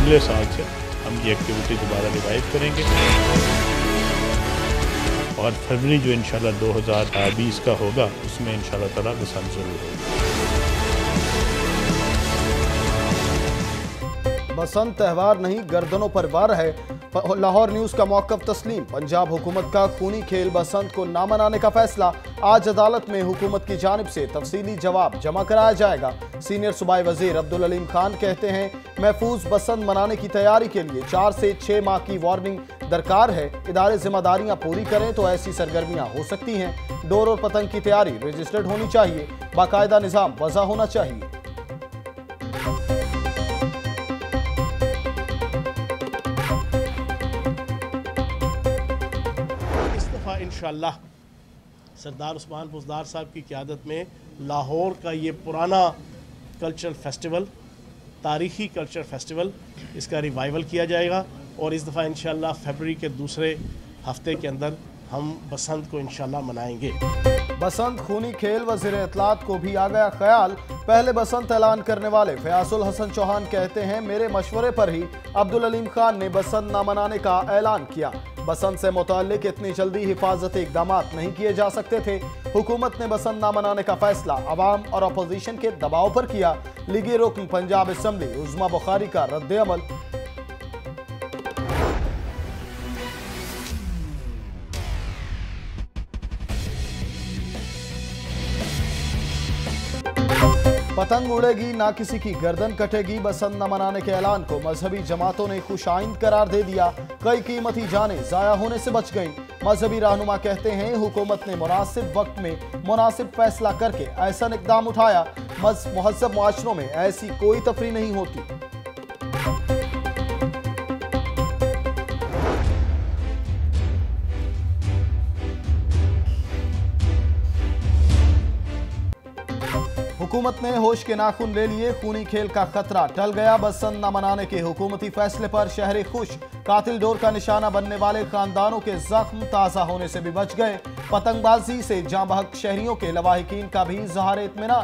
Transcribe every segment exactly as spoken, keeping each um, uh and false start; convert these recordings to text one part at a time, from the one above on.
अगले साल से हम ये एक्टिविटी दोबारा रिवाइव करेंगे और फरवरी जो इंशाल्लाह दो हज़ार बीस का होगा उसमें इंशाल्लाह ताला बसंत जरूर होगी। बसंत त्यौहार नहीं, गर्दनों पर वार है। लाहौर न्यूज का मौक़िफ़ तस्लीम। पंजाब हुकूमत का खूनी खेल बसंत को ना मनाने का फैसला। आज अदालत में हुकूमत की जानिब से तफसीली जवाब जमा कराया जाएगा। सीनियर सूबाई वजीर अब्दुल अलीम खान कहते हैं, महफूज बसंत मनाने की तैयारी के लिए चार से छः माह की वार्निंग दरकार है। इदारे जिम्मेदारियां पूरी करें तो ऐसी सरगर्मियां हो सकती हैं। डोर और पतंग की तैयारी रजिस्टर्ड होनी चाहिए। बाकायदा निज़ाम वज़ा होना चाहिए। इंशाअल्लाह सरदार उस्मान बुज़दार साहब की क़यादत में लाहौर का ये पुराना कल्चरल फेस्टिवल, तारीख़ी कल्चरल फेस्टिवल, इसका रिवाइवल किया जाएगा और इस दफ़ा इंशाअल्लाह फरवरी के दूसरे हफ्ते के अंदर हम बसंत को इंशाअल्लाह मनाएंगे। बसंत खूनी खेल, वज़ीर इत्तलात को भी आ गया ख्याल। पहले बसंत ऐलान करने वाले फयाजुल हसन चौहान कहते हैं, मेरे मशवरे पर ही अब्दुल अलीम खान ने बसंत ना मनाने का ऐलान किया। बसंत से मुताल्लिक इतनी जल्दी हिफाजती इक़दाम नहीं किए जा सकते थे। हुकूमत ने बसंत ना मनाने का फैसला अवाम और अपोजिशन के दबाव पर किया। लीगी रुकन पंजाब असम्बली उज़मा बुखारी का रद्द अमल। पतंग उड़ेगी ना किसी की गर्दन कटेगी। बसंत न मनाने के ऐलान को मजहबी जमातों ने खुशाइंद करार दे दिया। कई कीमती जानें ज़ाया होने से बच गईं। मजहबी रहनुमा कहते हैं, हुकूमत ने मुनासिब वक्त में मुनासिब फैसला करके ऐसा इक़दाम उठाया। मुहज़्ज़ब मुआशरों में ऐसी कोई तफरीह नहीं होती। हुकूमत ने होश के नाखून ले लिए। खूनी खेल का खतरा टल गया। बसंत न मनाने के हुकूमती फैसले पर शहरी खुश। कातिल डोर का निशाना बनने वाले खानदानों के जख्म ताज़ा होने से भी बच गए। पतंगबाजी से जाँ बहक शहरियों के लवाहिकीन का भी इज़हार इत्मीनान।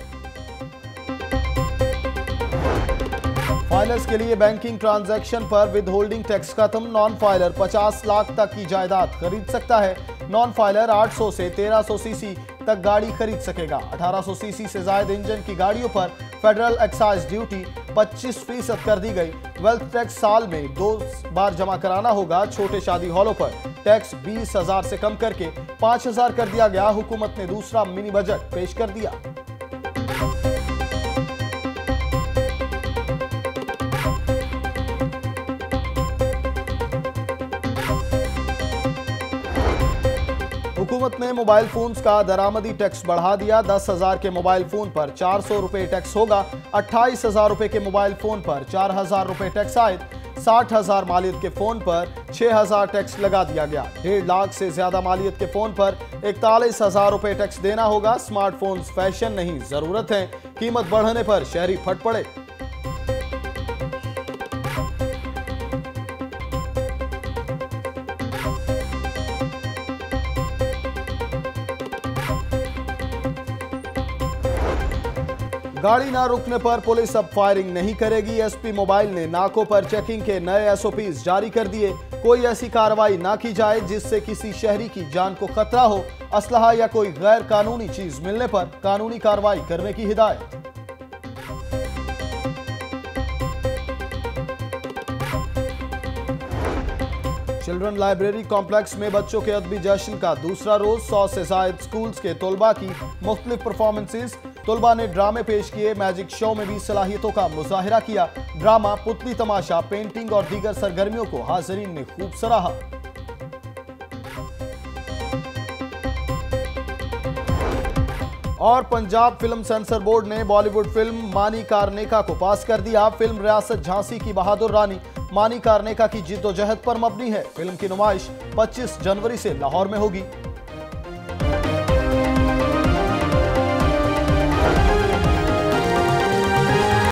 फाइलर्स के लिए बैंकिंग ट्रांजैक्शन पर विद होल्डिंग टैक्स खत्म। नॉन फाइलर पचास लाख तक की जायदाद खरीद सकता है। नॉन फाइलर आठ सौ से तेरह सौ सीसी तक गाड़ी खरीद सकेगा। अठारह सौ सीसी से जायद इंजन की गाड़ियों पर फेडरल एक्साइज ड्यूटी पच्चीस फीसद कर दी गई। वेल्थ टैक्स साल में दो बार जमा कराना होगा। छोटे शादी हॉलों पर टैक्स बीस हजार से कम करके पाँच हजार कर दिया गया। हुकूमत ने दूसरा मिनी बजट पेश कर दिया। हुकूमत ने मोबाइल फोन्स का दरामदी टैक्स बढ़ा दिया। दस हजार के मोबाइल फोन पर चार सौ रुपए टैक्स होगा। अट्ठाईस हजार रुपए के मोबाइल फोन पर चार हजार रुपए टैक्स आयद। साठ हजार मालियत के फोन पर छह हजार टैक्स लगा दिया गया। डेढ़ लाख से ज्यादा मालियत के फोन पर इकतालीस हजार रुपए टैक्स देना होगा। स्मार्टफोन्स फैशन नहीं जरूरत है। कीमत बढ़ने पर शहरी फट पड़े। गाड़ी ना रुकने पर पुलिस अब फायरिंग नहीं करेगी। एसपी मोबाइल ने नाकों पर चेकिंग के नए एसओपीज जारी कर दिए। कोई ऐसी कार्रवाई ना की जाए जिससे किसी शहरी की जान को खतरा हो। असलहा या कोई गैर कानूनी चीज मिलने पर कानूनी कार्रवाई करने की हिदायत। चिल्ड्रन लाइब्रेरी कॉम्प्लेक्स में बच्चों के अदबी जश्न का दूसरा रोज। सौ से जायद स्कूल्स के तलबा की मुख्तलिफ परफॉर्मेंसेज। तलबा ने ड्रामे पेश किए। मैजिक शो में भी सलाहियतों का मुजाहिरा किया। ड्रामा, पुतली तमाशा, पेंटिंग और दीगर सरगर्मियों को हाज़रीन ने खूब सराहा। और पंजाब फिल्म सेंसर बोर्ड ने बॉलीवुड फिल्म मानी कारनेका को पास कर दिया। फिल्म रियासत झांसी की बहादुर रानी मानी कारनेका की जिद्दोजहद पर मबनी है। फिल्म की नुमाइश पच्चीस जनवरी से लाहौर में होगी।